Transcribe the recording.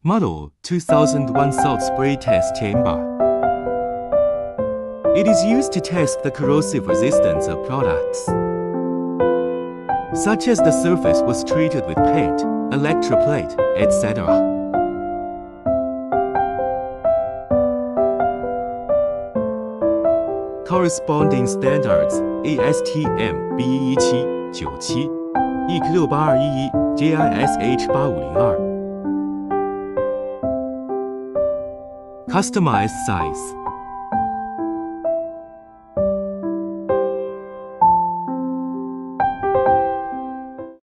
Model 2001 salt spray test chamber. It is used to test the corrosive resistance of products, such as the surface was treated with paint, electroplate, etc. Corresponding standards ASTM B11797 EK68211 JISH 8502 Customized size